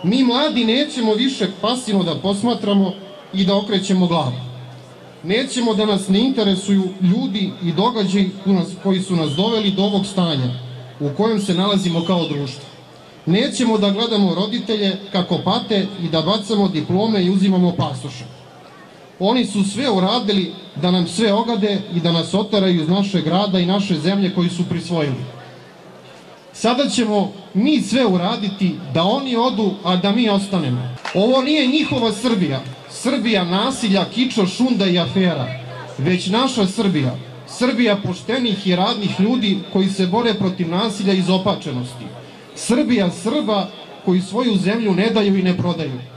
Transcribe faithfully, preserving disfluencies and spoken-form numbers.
Mi mladi nećemo više pasivno da posmatramo i da okrećemo glavu. Nećemo da nas ne interesuju ljudi i događaji koji su nas doveli do ovog stanja u kojem se nalazimo kao društvo. Nećemo da gledamo roditelje kako pate i da bacamo diplome i uzimamo pasoše. Oni su sve uradili da nam sve ogade i da nas oteraju iz našeg grada i naše zemlje koju su prisvojili. Sada ćemo mi sve uraditi da oni odu, a da mi ostanemo. Ovo nije njihova Srbija, Srbija nasilja, kiča, šunda i afera, već naša Srbija, Srbija poštenih i radnih ljudi koji se bore protiv nasilja i izopačenosti. Srbija Srba koji svoju zemlju ne daju i ne prodaju.